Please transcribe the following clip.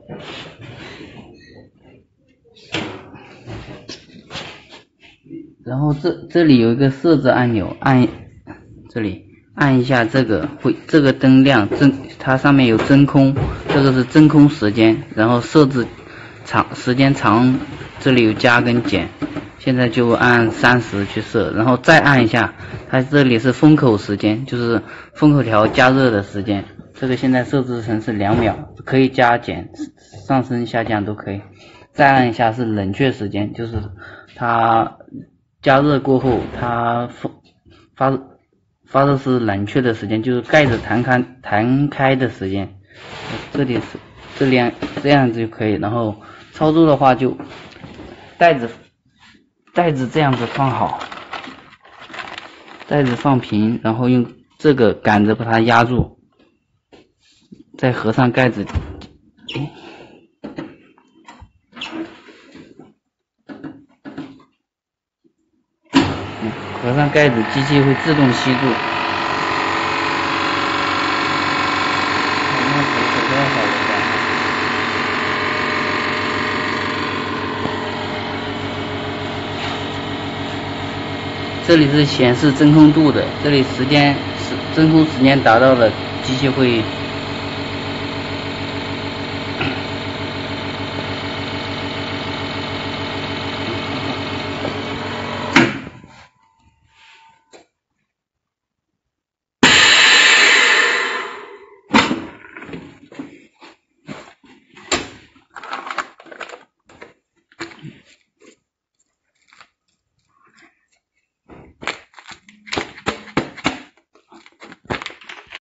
然后这里有一个设置按钮，这里按一下这个这个灯亮它上面有真空，这个是真空时间，然后设置时间长，这里有加跟减，现在就按30去设，然后再按一下，它这里是封口时间，就是封口条加热的时间，这个现在设置成是2秒，可以加减，上升下降都可以。再按一下是冷却时间，就是它加热过后，它发热是冷却的时间，就是盖子弹开的时间。这里是这样子就可以。然后操作的话，就袋子这样子放好，袋子放平，然后用这个杆子把它压住，再合上盖子。合上盖子，机器会自动吸住。这里是显示真空度的，这里真空时间达到了，机器会